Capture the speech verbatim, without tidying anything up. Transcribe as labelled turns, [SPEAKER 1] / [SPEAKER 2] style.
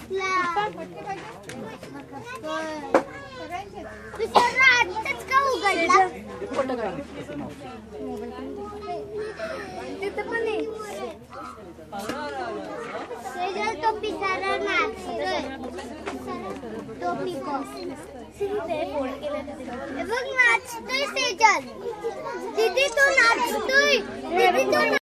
[SPEAKER 1] नाचला दुसरा आताच का उघडला तिथं पण आहे सेजल तो पिसारा नाचतोय तो peacock बघ नाचतोय सेजल दीदी तो नाचतोय दीदी तो